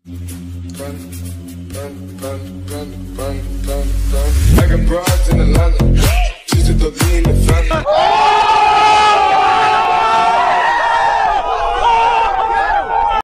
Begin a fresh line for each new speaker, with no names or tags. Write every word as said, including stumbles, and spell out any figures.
Run, run, run, run, run, run, run. I got broads in Atlanta.